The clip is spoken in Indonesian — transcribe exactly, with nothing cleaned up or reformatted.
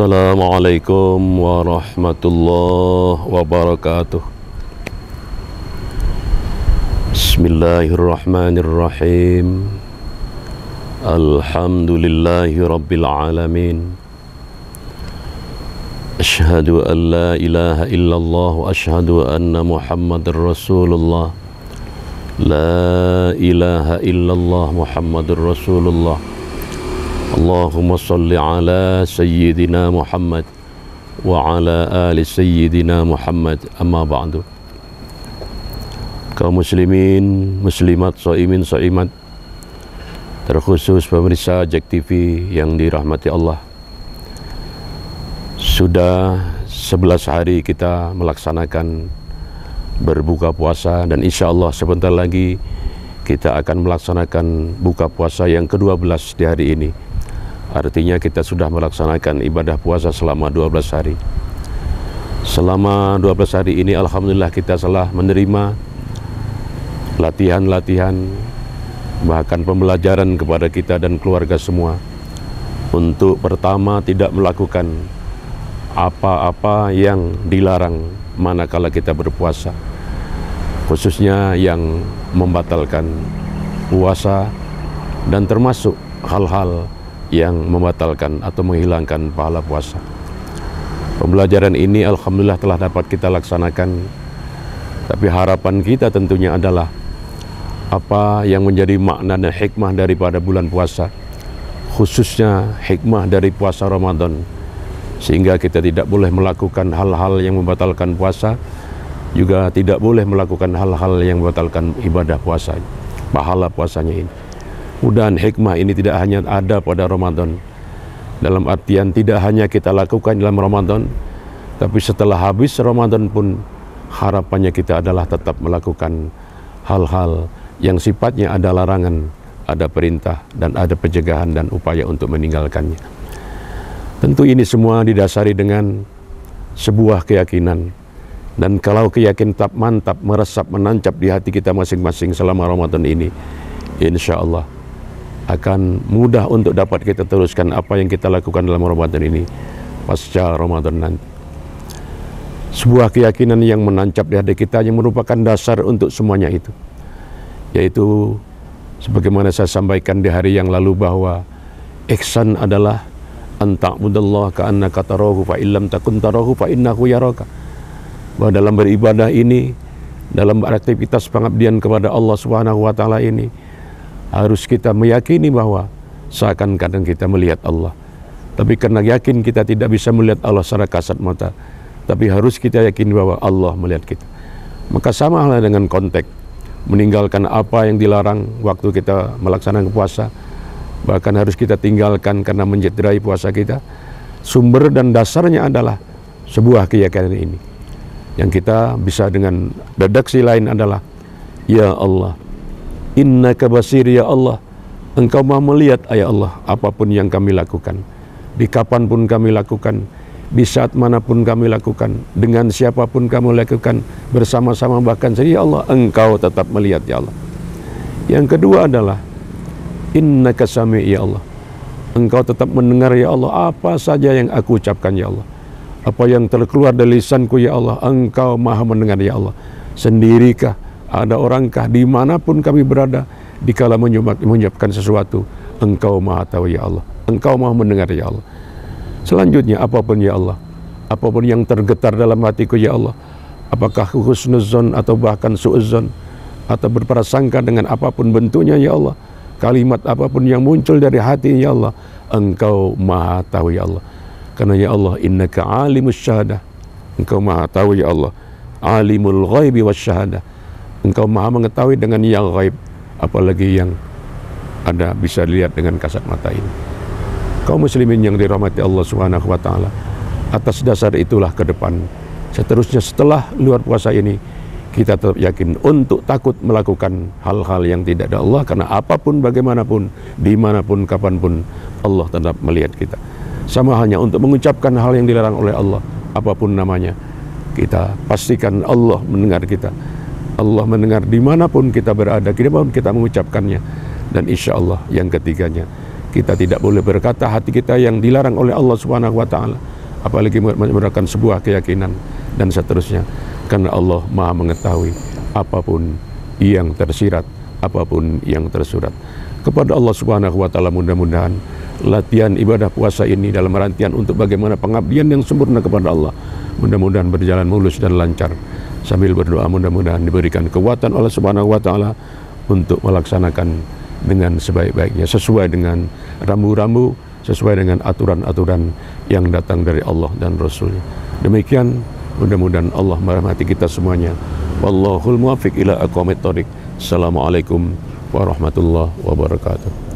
Assalamualaikum warahmatullahi wabarakatuh. Bismillahirrahmanirrahim. Alhamdulillahi rabbil alamin. Asyhadu an la ilaha illallah wa asyhadu anna Muhammadar Rasulullah. La ilaha illallah Muhammadur Rasulullah. Allahumma salli ala Sayyidina Muhammad wa ala ali Sayyidina Muhammad, amma ba'du. Kaum muslimin, muslimat, shaimin, shaimat, terkhusus pemirsa Jack T V yang dirahmati Allah. Sudah sebelas hari kita melaksanakan berbuka puasa, dan insya Allah sebentar lagi kita akan melaksanakan buka puasa yang kedua belas di hari ini. Artinya kita sudah melaksanakan ibadah puasa selama dua belas hari. Selama dua belas hari ini alhamdulillah kita telah menerima latihan-latihan, bahkan pembelajaran kepada kita dan keluarga semua, untuk pertama tidak melakukan apa-apa yang dilarang manakala kita berpuasa, khususnya yang membatalkan puasa dan termasuk hal-hal yang membatalkan atau menghilangkan pahala puasa. Pembelajaran ini alhamdulillah telah dapat kita laksanakan, tapi harapan kita tentunya adalah apa yang menjadi makna dan hikmah daripada bulan puasa, khususnya hikmah dari puasa Ramadan, sehingga kita tidak boleh melakukan hal-hal yang membatalkan puasa, juga tidak boleh melakukan hal-hal yang membatalkan ibadah puasa, pahala puasanya ini. Mudah-mudahan hikmah ini tidak hanya ada pada Ramadan, dalam artian tidak hanya kita lakukan dalam Ramadan, tapi setelah habis Ramadan pun harapannya kita adalah tetap melakukan hal-hal yang sifatnya ada larangan, ada perintah, dan ada pencegahan dan upaya untuk meninggalkannya. Tentu ini semua didasari dengan sebuah keyakinan, dan kalau keyakinan tetap mantap, meresap, menancap di hati kita masing-masing selama Ramadan ini, insya Allah akan mudah untuk dapat kita teruskan apa yang kita lakukan dalam Ramadan ini pasca Ramadan nanti. Sebuah keyakinan yang menancap di hati kita yang merupakan dasar untuk semuanya itu, yaitu sebagaimana saya sampaikan di hari yang lalu bahwa ihsan adalah anta'budallaha ka'annaka tarahu fa illam takun tarahu fa innahu yaraka. Bahwa dalam beribadah ini, dalam beraktivitas pengabdian kepada Allah Subhanahu wa taala ini, harus kita meyakini bahwa seakan-akan kita melihat Allah. Tapi karena yakin kita tidak bisa melihat Allah secara kasat mata, tapi harus kita yakin bahwa Allah melihat kita. Maka sama halnya dengan konteks meninggalkan apa yang dilarang waktu kita melaksanakan puasa, bahkan harus kita tinggalkan karena mencederai puasa kita. Sumber dan dasarnya adalah sebuah keyakinan ini, yang kita bisa dengan redaksi lain adalah, ya Allah, innaka basir, ya Allah, Engkau maha melihat ya Allah apapun yang kami lakukan, di kapanpun kami lakukan, di saat manapun kami lakukan, dengan siapapun kami lakukan, bersama-sama bahkan saja, ya Allah, Engkau tetap melihat ya Allah. Yang kedua adalah innaka sami, ya Allah, Engkau tetap mendengar ya Allah apa saja yang aku ucapkan ya Allah, apa yang terkeluar dari lisanku ya Allah, Engkau maha mendengar ya Allah. Sendirikah, ada orangkah, dimanapun kami berada, dikala menyiapkan sesuatu, Engkau maha tahu ya Allah, Engkau maha mendengar ya Allah. Selanjutnya, apapun ya Allah, apapun yang tergetar dalam hatiku ya Allah, apakah husnuzon atau bahkan su'uzon, atau berprasangka dengan apapun bentuknya ya Allah, kalimat apapun yang muncul dari hati ya Allah, Engkau maha tahu ya Allah. Karena ya Allah, innaka alimus syahadah, Engkau maha tahu ya Allah, alimul ghaibi wasyahadah, Engkau maha mengetahui dengan yang gaib, apalagi yang ada bisa dilihat dengan kasat mata ini. Kaum muslimin yang dirahmati Allah Subhanahu wa taala, atas dasar itulah ke depan seterusnya setelah luar puasa ini, kita tetap yakin untuk takut melakukan hal-hal yang tidak ada Allah, karena apapun, bagaimanapun, dimanapun, kapanpun, Allah tetap melihat kita. Sama halnya untuk mengucapkan hal yang dilarang oleh Allah, apapun namanya, kita pastikan Allah mendengar kita. Allah mendengar dimanapun kita berada, dimanapun kita mengucapkannya. Dan insya Allah yang ketiganya, kita tidak boleh berkata hati kita yang dilarang oleh Allah Subhanahu wa taala. apalagi merupakan sebuah keyakinan dan seterusnya, karena Allah Maha mengetahui apapun yang tersirat, apapun yang tersurat. Kepada Allah Subhanahu wa taala mudah-mudahan latihan ibadah puasa ini dalam rangkaian untuk bagaimana pengabdian yang sempurna kepada Allah mudah-mudahan berjalan mulus dan lancar. Sambil berdoa mudah-mudahan diberikan kekuatan oleh Subhanahu wa taala untuk melaksanakan dengan sebaik-baiknya, sesuai dengan rambu-rambu, sesuai dengan aturan-aturan yang datang dari Allah dan Rasul-Nya. Demikian, mudah-mudahan Allah merahmati kita semuanya. Wallahul muwaffiq ila aqwamit thoriq. Assalamualaikum warahmatullahi wabarakatuh.